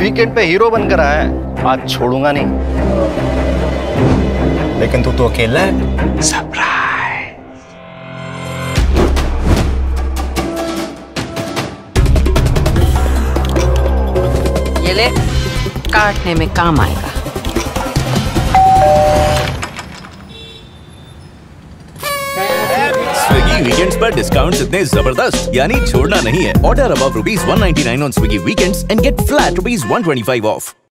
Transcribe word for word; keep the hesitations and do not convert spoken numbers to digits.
Weekend पे hero बनकर आया है, आज छोड़ूंगा नहीं। लेकिन तू तो अकेला है। सरप्राइज। ये ले, काटने में काम आएगा। स्विगी वीकेंड्स पर डिस्काउंट्स इतने जबरदस्त, यानी छोड़ना नहीं है। Order above rupees one ninety nine on Swiggy weekends and get flat rupees one twenty five of.